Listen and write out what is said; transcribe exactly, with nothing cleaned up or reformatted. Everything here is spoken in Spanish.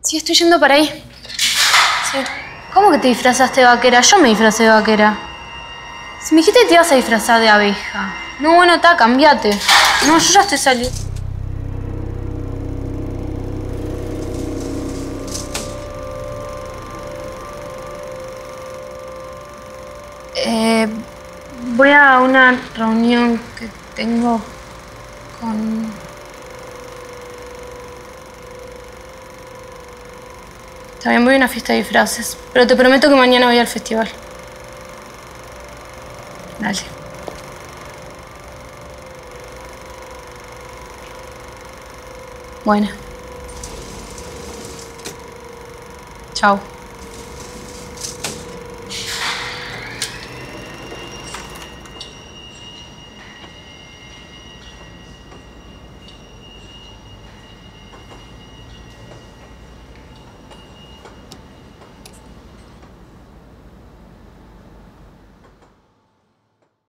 Sí, estoy yendo para ahí. Sí. ¿Cómo que te disfrazaste de vaquera? Yo me disfracé de vaquera. Si me dijiste que te ibas a disfrazar de abeja. No, bueno, está, cambiate. No, yo ya estoy saliendo. Eh, voy a una reunión que tengo con... También voy a una fiesta de disfraces, pero te prometo que mañana voy al festival. Dale. Bueno. Chao.